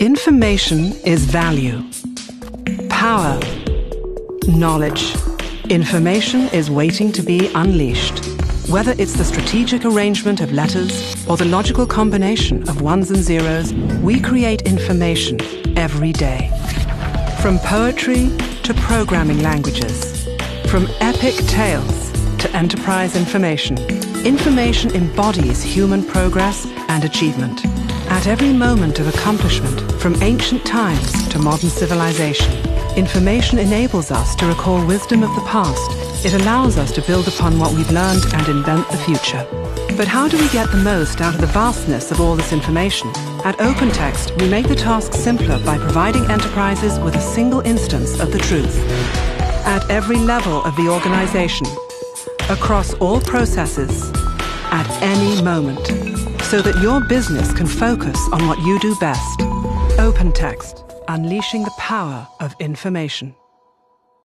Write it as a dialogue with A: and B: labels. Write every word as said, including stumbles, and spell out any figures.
A: Information is value. Power. Knowledge. Information is waiting to be unleashed. Whether it's the strategic arrangement of letters or the logical combination of ones and zeros, we create information every day. From poetry to programming languages, from epic tales to enterprise information, information embodies human progress and achievement. At every moment of accomplishment, from ancient times to modern civilization, information enables us to recall wisdom of the past. It allows us to build upon what we've learned and invent the future. But how do we get the most out of the vastness of all this information? At OpenText, we make the task simpler by providing enterprises with a single instance of the truth. At every level of the organization, across all processes, at any moment, so that your business can focus on what you do best. OpenText, unleashing the power of information.